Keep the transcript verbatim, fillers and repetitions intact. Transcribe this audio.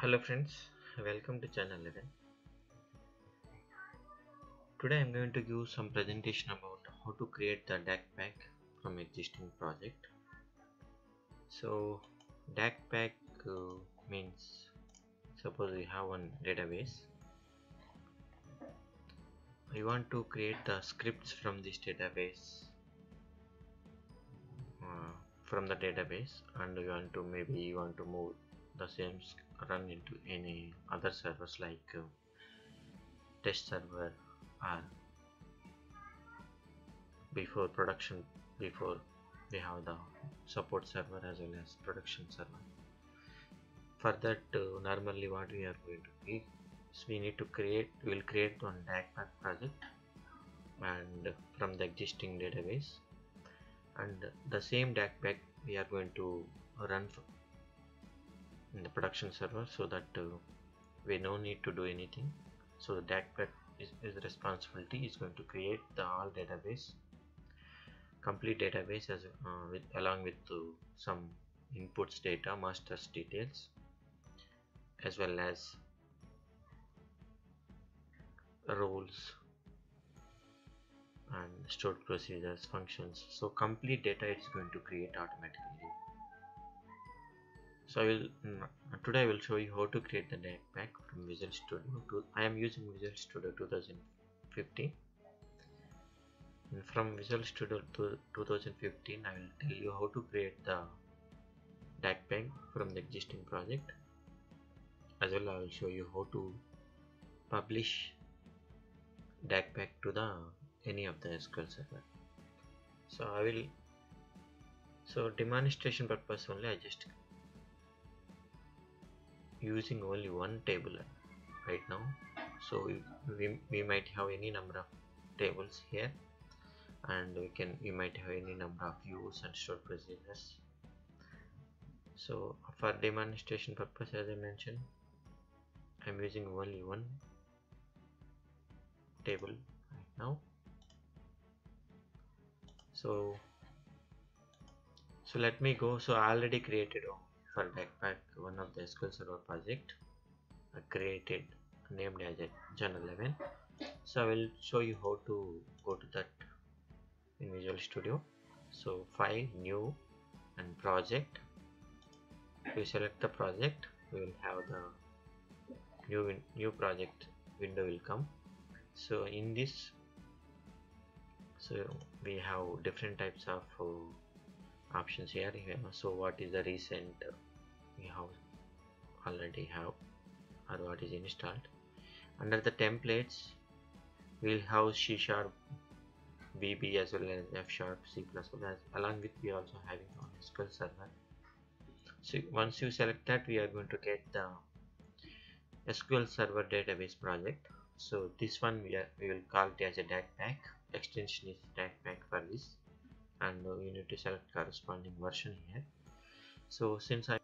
Hello friends, welcome to channel eleven. Today I am going to give some presentation about how to create the D A C pack from existing project. So D A C pack uh, means suppose we have one database. You want to create the scripts from this database uh, from the database, and you want to maybe you want to move the same run into any other servers like uh, test server or before production, before we have the support server as well as production server. For that uh, normally what we are going to do is we need to create we will create one D A C pack project and from the existing database, and the same D A C pack we are going to run in the production server, so that uh, we no need to do anything. So the D A C pack is, is responsibility is going to create the all database, complete database as uh, with along with uh, some inputs data, masters details, as well as roles and stored procedures, functions. So complete data it's going to create automatically. So I will mm, today I will show you how to create the D A C pack from Visual Studio. To, I am using Visual Studio two thousand fifteen. And from Visual Studio to two thousand fifteen, I will tell you how to create the D A C pack from the existing project. As well, I will show you how to publish D A C pack to the any of the S Q L server. So I will so demonstration purpose only I just using only one table right now. So we, we, we might have any number of tables here, and we can we might have any number of views and stored procedures. So for demonstration purpose, as I mentioned, I'm using only one table right now. So so let me go. So I already created for D A C pack one of the S Q L Server project I created named as a channel eleven. So I will show you how to go to that in Visual Studio. So file, new and project. We select the project, we will have the new new project window will come. So in this, so we have different types of uh, options here. So what is the recent uh, we have already have, or what is installed. Under the templates, we'll have C sharp, V B as well as F sharp, C plus plus. Along with we also having on S Q L server. So once you select that, we are going to get the S Q L Server database project. So this one we are we will call it as a D A C pack. Extension is D A C pack for this, and uh, you need to select corresponding version here. So since I